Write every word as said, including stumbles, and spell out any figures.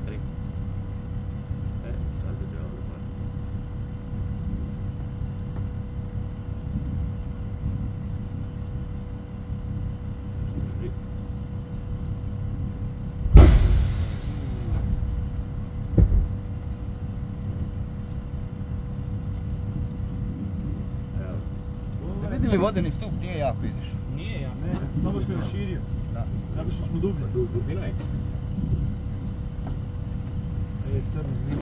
tri. E, sad bi trebalo da pati. Ste vidjeli vodeni stup, nije jako izišao. Nije jako. Ne, samo se raširio. Da. Zato što smo dublje. Dubina je. E, crni.